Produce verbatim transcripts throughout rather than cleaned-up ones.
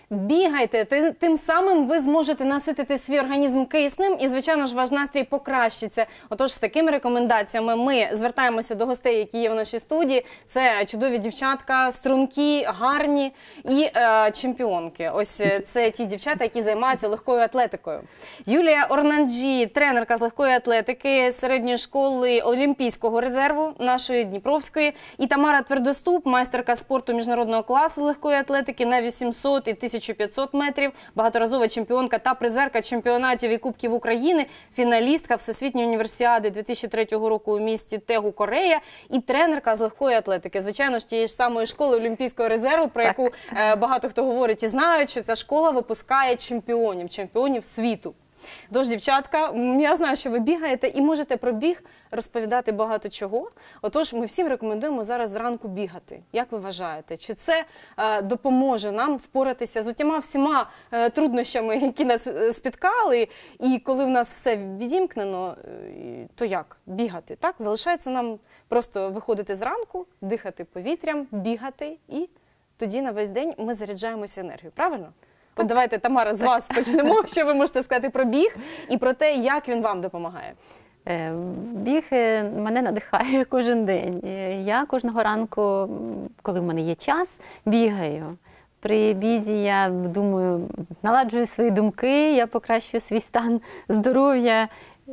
Бігайте, тим самим ви зможете наситити свій організм киснем і, звичайно ж, ваш настрій покращиться. Отож, з такими рекомендаціями ми звертаємося до гостей, які є в нашій студії. Це чудові дівчатка, стрункі, гарні і е, чемпіонки. Ось це ті дівчата, які займаються легкою атлетикою. Юлія Орнанджі, тренерка з легкої атлетики середньої школи Олімпійського резерву нашої Дніпровської. І Тамара Твердоступ, майстерка спорту міжнародного класу з легкої атлетики на вісімсот і тисячу п'ятсот метрів, багаторазова чемпіонка та призерка чемпіонатів і Кубків України, фіналістка Всесвітньої універсіади дві тисячі третього року у місті Тегу, Корея, і тренерка з легкої атлетики. Звичайно ж, тієї ж самої школи Олімпійського резерву, про яку е, багато хто говорить і знають, що ця школа випускає чемпіонів, чемпіонів світу. Тож, дівчатка, я знаю, що ви бігаєте і можете про біг розповідати багато чого. Отож, ми всім рекомендуємо зараз зранку бігати. Як ви вважаєте, чи це е, допоможе нам впоратися з утіма всіма е, труднощами, які нас спіткали, і коли в нас все відімкнено, е, то як? Бігати, так? Залишається нам просто виходити зранку, дихати повітрям, бігати, і тоді на весь день ми заряджаємося енергією. Правильно? От давайте, Тамара, з вас почнемо. Що ви можете сказати про біг і про те, як він вам допомагає? Біг мене надихає кожен день. Я кожного ранку, коли в мене є час, бігаю. При бізі я думаю, наладжую свої думки, я покращую свій стан здоров'я.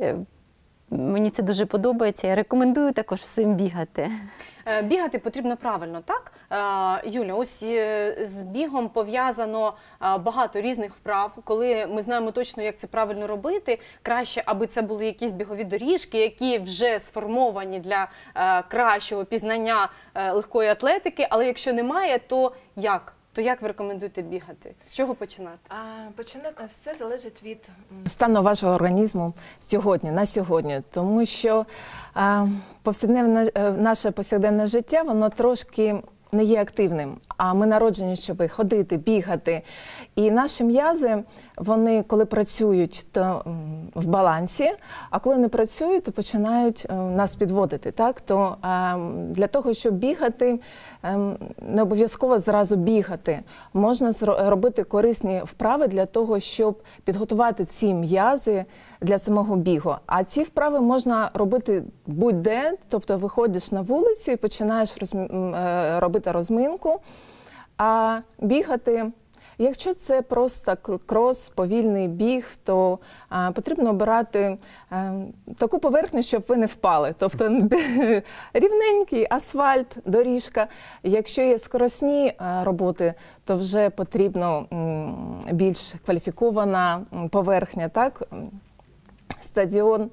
Мені це дуже подобається. Я рекомендую також всім бігати. Бігати потрібно правильно, так? Юля, ось з бігом пов'язано багато різних вправ. Коли ми знаємо точно, як це правильно робити, краще, аби це були якісь бігові доріжки, які вже сформовані для кращого пізнання легкої атлетики. Але якщо немає, то як? То як ви рекомендуєте бігати? З чого починати? А, починати все залежить від стану вашого організму сьогодні, на сьогодні. Тому що а, повсякденне, наше повсякденне життя, воно трошки не є активним. А ми народжені, щоб ходити, бігати. І наші м'язи, вони коли працюють, то в балансі, а коли не працюють, то починають нас підводити. Так? То для того, щоб бігати, не обов'язково зразу бігати. Можна робити корисні вправи для того, щоб підготувати ці м'язи для самого бігу. А ці вправи можна робити будь-де, тобто виходиш на вулицю і починаєш розмі... робити розминку, а бігати, якщо це просто крос, повільний біг, то а, потрібно обирати а, таку поверхню, щоб ви не впали. Тобто рівненький асфальт, доріжка. Якщо є скоросні а, роботи, то вже потрібно м, більш кваліфікована поверхня, так? Стадіон.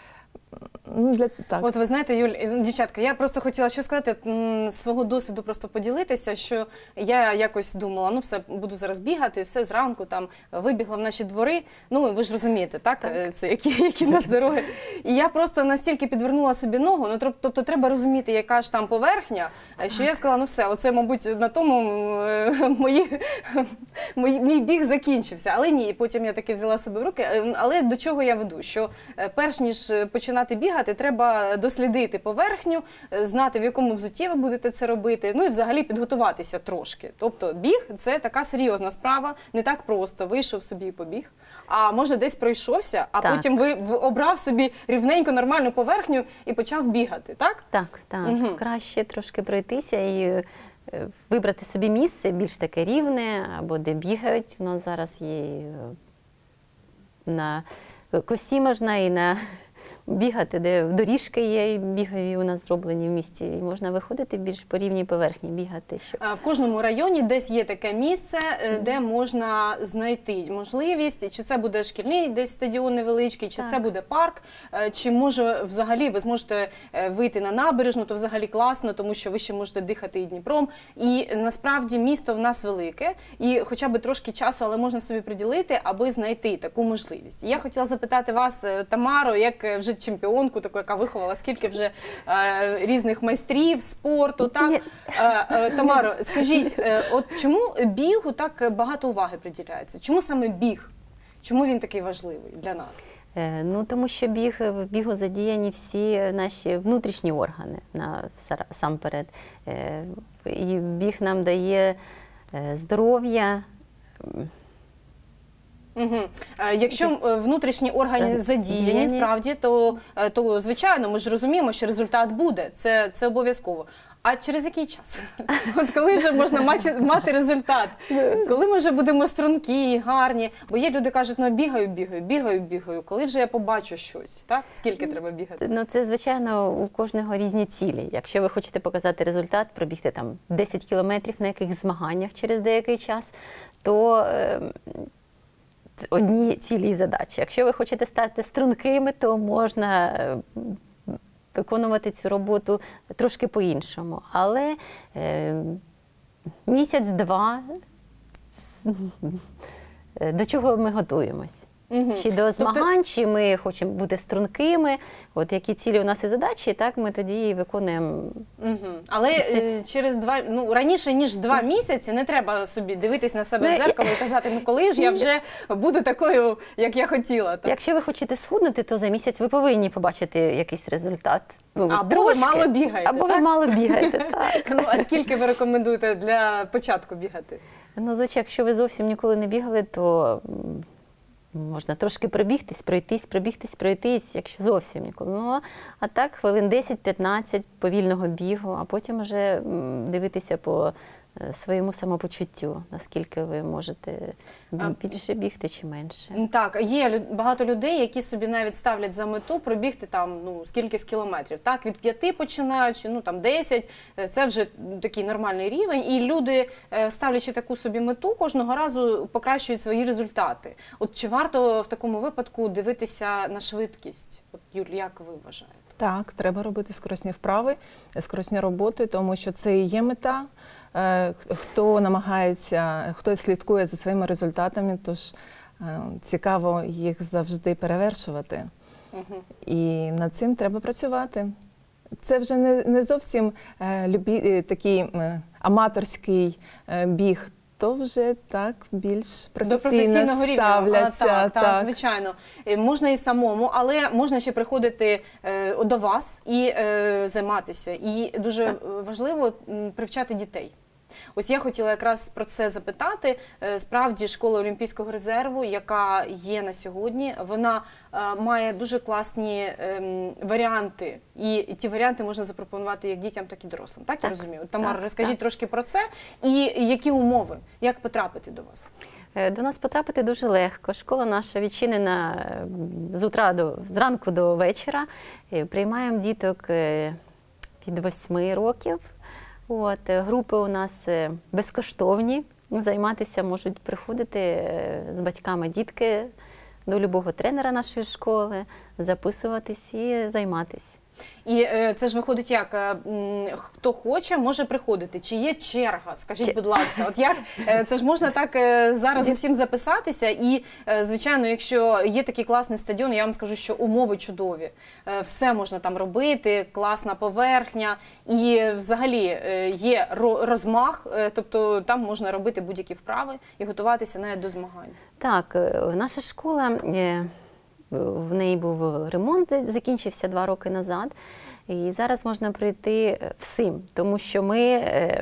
Для, так. От ви знаєте, Юль, дівчатка, я просто хотіла що сказати, з свого досвіду просто поділитися, що я якось думала, ну все, буду зараз бігати, все зранку там вибігла в наші двори, ну ви ж розумієте, так, так. Це які, які в нас дороги. І я просто настільки підвернула собі ногу, ну тобто треба розуміти, яка ж там поверхня, що я сказала, ну все, оце, мабуть, на тому мої, мій, мій біг закінчився. Але ні, потім я таки взяла себе в руки. Але до чого я веду, що перш ніж починати бігати, треба дослідити поверхню, знати, в якому взутті ви будете це робити, ну і взагалі підготуватися трошки. Тобто біг – це така серйозна справа, не так просто, вийшов собі і побіг, а може десь пройшовся, а так. Потім ви обрав собі рівненько нормальну поверхню і почав бігати, так? Так, так. Угу. Краще трошки пройтися і вибрати собі місце більш таке рівне, або де бігають. У нас зараз є на косі можна і на бігати, де доріжки є, і бігові у нас зроблені в місті. І можна виходити більш по рівній поверхні, бігати. Щоб... В кожному районі десь є таке місце, де можна знайти можливість, чи це буде шкільний десь стадіон невеличкий, чи так. Це буде парк, чи може взагалі ви зможете вийти на набережну, то взагалі класно, тому що ви ще можете дихати і Дніпром. І насправді місто в нас велике, і хоча б трошки часу, але можна собі приділити, аби знайти таку можливість. Я хотіла запитати вас, Тамаро, як вже чемпіонку, таку, яка виховала скільки вже е, різних майстрів спорту, так? Е, е, Тамаро, скажіть, е, от чому бігу так багато уваги приділяється? Чому саме біг? Чому він такий важливий для нас? Е, ну, тому що біг, в бігу задіяні всі наші внутрішні органи, насамперед. Е, і біг нам дає здоров'я, Угу. Якщо е, внутрішні органи Так, задіяні, діяні. справді, то, е, то звичайно, ми ж розуміємо, що результат буде. Це, це обов'язково. А через який час? От коли вже можна мати, мати результат? Коли ми вже будемо стрункі, гарні? Бо є люди кажуть, ну бігаю, бігаю, бігаю, бігаю. Коли вже я побачу щось, так? Скільки треба бігати? Ну, це, звичайно, у кожного різні цілі. Якщо ви хочете показати результат, пробігти там десять кілометрів на якихось змаганнях через деякий час, то е, одні цілі і задачі. Якщо ви хочете стати стрункими, то можна е, виконувати цю роботу трошки по-іншому. Але е, місяць-два до чого ми готуємось? Угу. Чи до змагань, чи ми хочемо бути стрункими, от які цілі у нас і задачі, так ми тоді і виконуємо. Угу. Але е, через два, ну раніше ніж два місяці не треба собі дивитись на себе в дзеркало і казати, ну коли ж я вже буду такою, як я хотіла. Так? Якщо ви хочете схуднути, то за місяць ви повинні побачити якийсь результат. Ну, Або трошки. ви мало бігаєте. Або так? ви мало бігаєте, так. Ну а скільки ви рекомендуєте для початку бігати? Ну, звичайно, якщо ви зовсім ніколи не бігали, то можна трошки пробігтись, пройтись, пробігтись, пройтись, якщо зовсім ніколи. Ну, а так, хвилин десять-п'ятнадцять повільного бігу, а потім вже дивитися по своєму самопочуттю, наскільки ви можете більше бігти чи менше. Так, є багато людей, які собі навіть ставлять за мету пробігти там, ну, скільки з кілометрів. Так, від п'яти починаючи, ну, там, десять, це вже такий нормальний рівень. І люди, ставлячи таку собі мету, кожного разу покращують свої результати. От чи варто в такому випадку дивитися на швидкість? От, Юль, як ви вважаєте? Так, треба робити скоросні вправи, скоросні роботи, тому що це і є мета. Хто намагається, хто слідкує за своїми результатами, тож цікаво їх завжди перевершувати. Угу. І над цим треба працювати. Це вже не, не зовсім е, любі, такий е, аматорський е, біг, то вже так більш професійно ставляться. А, так, так, так, звичайно. Можна і самому, але можна ще приходити е, до вас і е, займатися. І дуже так. важливо привчати дітей. Ось я хотіла якраз про це запитати. Справді, школа Олімпійського резерву, яка є на сьогодні, вона має дуже класні варіанти. І ті варіанти можна запропонувати як дітям, так і дорослим. Так, так я розумію? Тамара, так, розкажіть так. трошки про це. І які умови? Як потрапити до вас? До нас потрапити дуже легко. Школа наша відчинена з утра до, зранку до вечора. Приймаємо діток від восьми років. От, групи у нас безкоштовні, займатися можуть приходити з батьками дітки до любого тренера нашої школи, записуватись і займатися. І е, це ж виходить як, е, хто хоче, може приходити. Чи є черга? Скажіть, будь ласка, от як, е, це ж можна так е, зараз усім записатися і, е, звичайно, якщо є такий класний стадіон, я вам скажу, що умови чудові. Е, все можна там робити, класна поверхня і взагалі е, є розмах, е, тобто там можна робити будь-які вправи і готуватися навіть до змагань. Так, наша школа... Е... В неї був ремонт, закінчився два роки назад. І зараз можна прийти всім, тому що ми,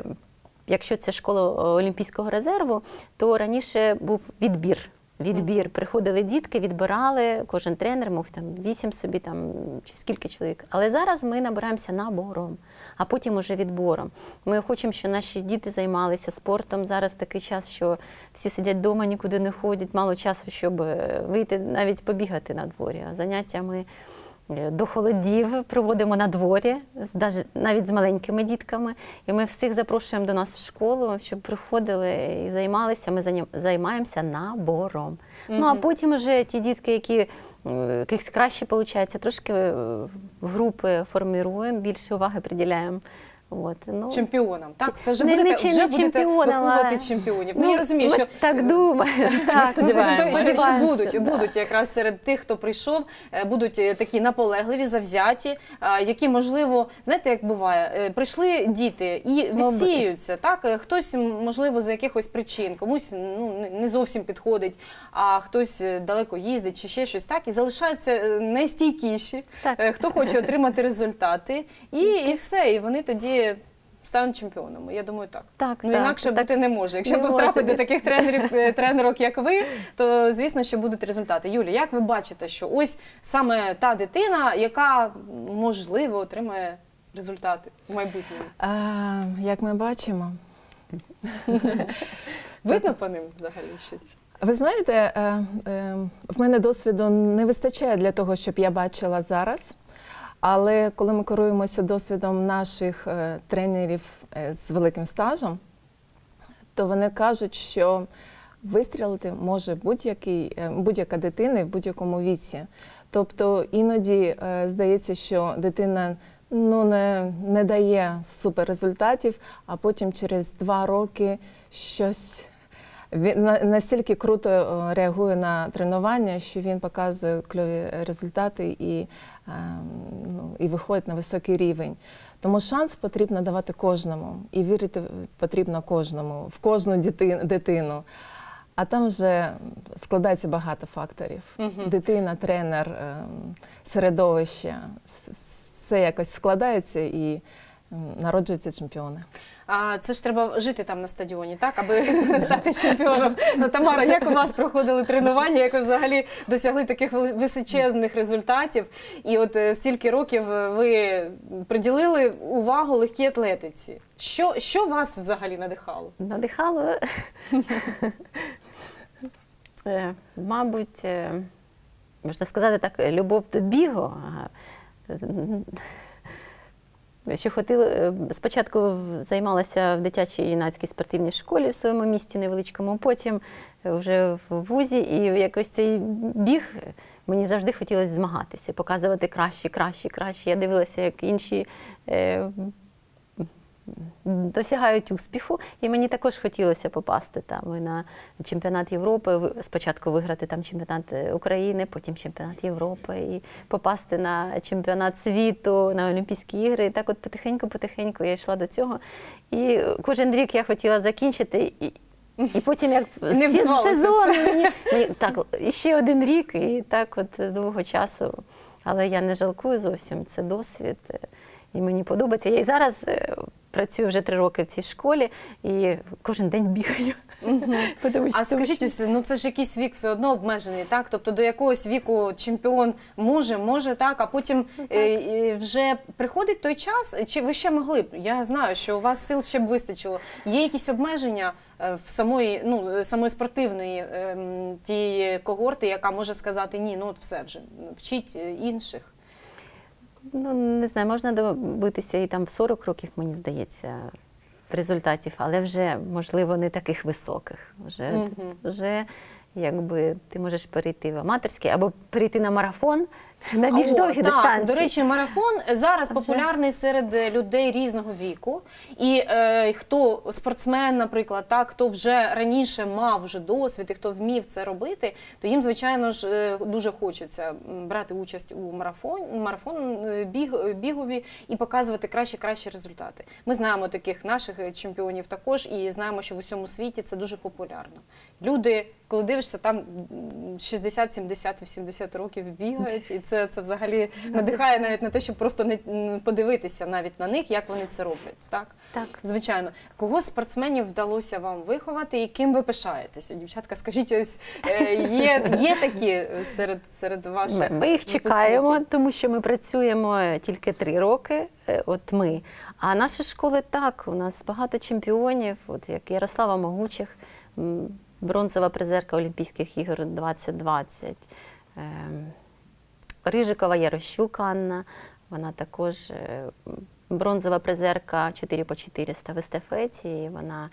якщо це школа Олімпійського резерву, то раніше був відбір. Відбір. Приходили дітки, відбирали, кожен тренер мов там вісім собі там чи скільки чоловік. Але зараз ми набираємося набором, а потім уже відбором. Ми хочемо, щоб наші діти займалися спортом. Зараз такий час, що всі сидять вдома, нікуди не ходять, мало часу, щоб вийти навіть побігати на дворі. А заняття ми до холодів проводимо на дворі, навіть з маленькими дітками. І ми всіх запрошуємо до нас в школу, щоб приходили і займалися. Ми займаємося набором. Mm-hmm. Ну, а потім вже ті дітки, які, якихось краще виходить, трошки в групи формуємо, більше уваги приділяємо. От, ну, чемпіонам, так? Це вже не, будете, не, вже не будете виховувати чемпіонів. Ну, ну, я розумію, що... Так думаю. Так, сподіваємося, що будуть, да. будуть якраз серед тих, хто прийшов, будуть такі наполегливі, завзяті, які, можливо, знаєте, як буває, прийшли діти і відсіюються, так? Хтось, можливо, з якихось причин, комусь ну, не зовсім підходить, а хтось далеко їздить чи ще щось, так? І залишаються найстійкіші, так. Хто хоче отримати результати, і, і все, і вони тоді стануть чемпіонами. Я думаю, так. Так, Ну, так, інакше так. бути не може. Якщо Не може потрапити до бути. таких тренерів, е, тренерок, як ви, то, звісно, що будуть результати. Юлі, як ви бачите, що ось саме та дитина, яка, можливо, отримає результати в майбутньому? А, як ми бачимо, Видно по ним взагалі щось? ви знаєте, е, е, в мене досвіду не вистачає для того, щоб я бачила зараз. Але коли ми керуємося досвідом наших е, тренерів е, з великим стажем, то вони кажуть, що вистрілити може будь-який, е, будь-яка дитина в будь-якому віці. Тобто іноді е, здається, що дитина ну, не, не дає суперрезультатів, а потім через два роки щось. Він на- настільки круто е, реагує на тренування, що він показує кльові результати і, е, ну, і виходить на високий рівень. Тому шанс потрібно давати кожному і вірити потрібно кожному, в кожну дити- дитину. А там вже складається багато факторів. Мгм. Дитина, тренер, е, середовище, вс- все якось складається і м, народжуються чемпіони. А це ж треба жити там на стадіоні, так, аби стати чемпіоном. Ну, Тамара, як у вас проходили тренування, як ви взагалі досягли таких вели- височезних результатів? І от е, стільки років ви приділили увагу легкій атлетиці. Що, що вас взагалі надихало? Надихало, е, мабуть, е, можна сказати так, любов до бігу. А, Що хотіла, е, спочатку в- займалася в дитячій юнацькій спортивній школі в своєму місті невеличкому, потім вже в вузі, і якось цей біг мені завжди хотілося змагатися, показувати краще, краще, краще. Я дивилася, як інші е, досягають успіху, і мені також хотілося попасти там і на чемпіонат Європи, ви- спочатку виграти там чемпіонат України, потім чемпіонат Європи, і попасти на чемпіонат світу, на Олімпійські ігри. І так от потихеньку-потихеньку я йшла до цього. І кожен рік я хотіла закінчити, і, і потім як Не сі- вдавалося сезон, все. мені, мені так, і ще один рік, і так от довго часу. Але я не жалкую зовсім, це досвід, е, і мені подобається. Я і зараз е, працюю вже три роки в цій школі, і кожен день бігаю. Тому що- А скажіть, ось, ну це ж якийсь вік все одно обмежений, так? Тобто до якогось віку чемпіон може, може, так, а потім е, е, вже приходить той час, чи ви ще могли б? Я знаю, що у вас сил ще б вистачило. Є якісь обмеження е, в самої, ну, самої спортивної е, м, тієї когорти, яка може сказати, ні, ну от все вже, вчіть е, інших. Ну, не знаю, можна добитися і там в сорок років, мені здається, результатів, але вже, можливо, не таких високих. Вже, Мгм. вже якби ти можеш перейти в аматорський або перейти на марафон на більш О, довгі так, дистанції. До речі, марафон зараз А вже? популярний серед людей різного віку. І е, хто спортсмен, наприклад, так, хто вже раніше мав вже досвід і хто вмів це робити, то їм, звичайно ж, е, дуже хочеться м, брати участь у марафон, марафон е, біг, бігові і показувати кращі-кращі результати. Ми знаємо таких наших е, чемпіонів також і знаємо, що в усьому світі це дуже популярно. Люди, коли дивишся, там м, шістдесят, сімдесят, вісімдесят років бігають, і це, це взагалі надихає навіть на те, щоб просто не м, подивитися навіть на них, як вони це роблять. Так? Так. Звичайно. Кого з спортсменів вдалося вам виховати і ким ви пишаєтеся? Дівчатка, скажіть, ось е, є, є такі серед, серед ваших Ми, ми їх випускників? чекаємо, тому що ми працюємо тільки три роки, е, от ми. А наші школи так, у нас багато чемпіонів, от як Ярослава Могучих, м, бронзова призерка Олімпійських ігор двадцять двадцять, ем, Рижикова Ярощук Анна, вона також е, бронзова призерка чотири по чотириста в естафеті, і вона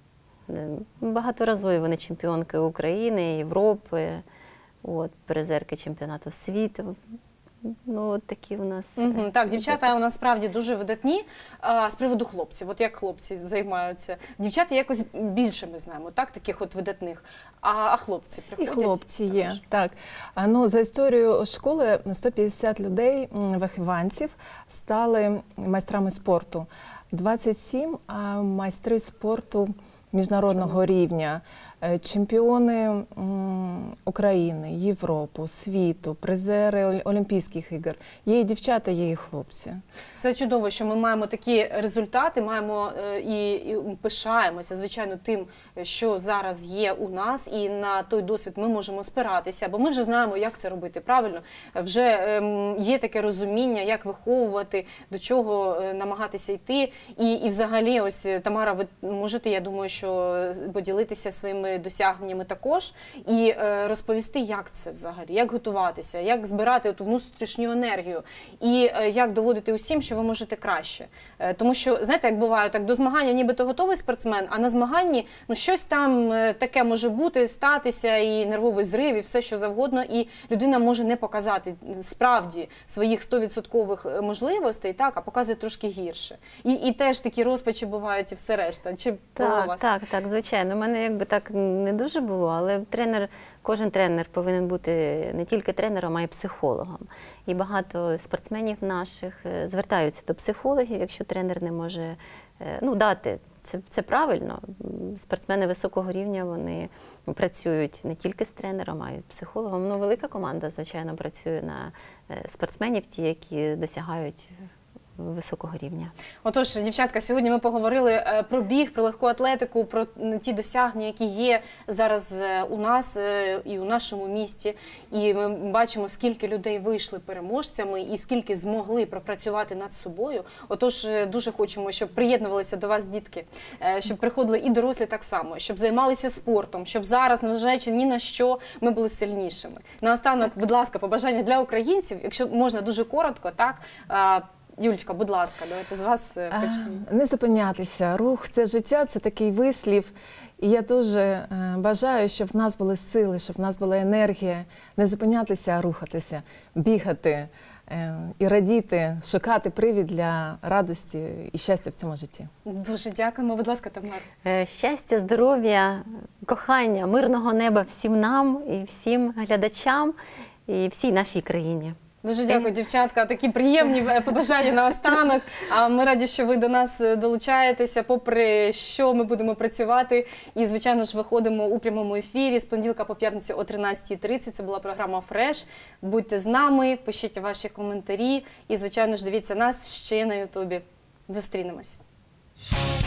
е, багаторазові вони чемпіонки України, Європи, от, призерки чемпіонату світу. Ну, от такі у нас. е, Мгм, так, дівчата у нас справді дуже видатні. А, з приводу хлопців, от як хлопці займаються. Дівчата якось більше ми знаємо, так, таких от видатних. А, а хлопці І приходять? хлопці є, також? так. А, ну, за історією школи сто п'ятдесят людей, м, вихованців, стали майстрами спорту. двадцять сім а, майстри спорту міжнародного рівня. е, чемпіони м, України, Європи, світу, призери Оль- Олімпійських ігор. Є і дівчата, є і хлопці. Це чудово, що ми маємо такі результати, маємо е, і, і пишаємося, звичайно, тим, що зараз є у нас, і на той досвід ми можемо спиратися, бо ми вже знаємо, як це робити правильно. Вже ем, є таке розуміння, як виховувати, до чого е, намагатися йти. І, і взагалі, ось, е, Тамара, ви можете, я думаю, що поділитися своїми досягненнями також і е, розповісти, як це взагалі, як готуватися, як збирати ту внутрішню енергію і е, як доводити усім, що ви можете краще. Е, тому що, знаєте, як буває, так до змагання нібито готовий спортсмен, а на змаганні ну, щось там е, таке може бути, статися, і нервовий зрив, і все, що завгодно, і людина може не показати справді своїх сто відсотків можливостей, так, а показує трошки гірше. І, і теж такі розпачі бувають і все решта. Чи було у Так, вас? так, так, звичайно. У мене якби так не дуже було, але тренер, кожен тренер повинен бути не тільки тренером, а й психологом. І багато спортсменів наших е, звертаються до психологів, якщо тренер не може е, ну, дати. Це, це правильно. Спортсмени високого рівня, вони працюють не тільки з тренером, а й з психологом. Ну, велика команда, звичайно, працює на е, спортсменів, ті, які досягають високого рівня. Отож, дівчатка, сьогодні ми поговорили е, про біг, про легку атлетику, про м, ті досягнення, які є зараз е, у нас е, і у нашому місті. І ми бачимо, скільки людей вийшли переможцями і скільки змогли пропрацювати над собою. Отож, е, дуже хочемо, щоб приєднувалися до вас дітки, е, щоб приходили і дорослі так само, щоб займалися спортом, щоб зараз, незважаючи ні на що, ми були сильнішими. Наостанок, будь ласка, побажання для українців, якщо можна дуже коротко, так, е, Юлічка, будь ласка, давайте з вас е, почнемо. Не зупинятися. Рух – це життя, це такий вислів. І я дуже е, бажаю, щоб в нас були сили, щоб в нас була енергія. Не зупинятися, а рухатися, бігати е, і радіти, шукати привід для радості і щастя в цьому житті. Дуже дякуємо. Будь ласка, Тамара. Е, Щастя, здоров'я, кохання, мирного неба всім нам і всім глядачам і всій нашій країні. Дуже дякую, дівчатка. Такі приємні е, побажання наостанок. А ми раді, що ви до нас е, долучаєтеся, попри що ми будемо працювати. І, звичайно ж, виходимо у прямому ефірі з понеділка по п'ятницю о тринадцятій тридцять. Це була програма «Фреш». Будьте з нами, пишіть ваші коментарі і, звичайно ж, дивіться нас ще на Ютубі. Зустрінемось.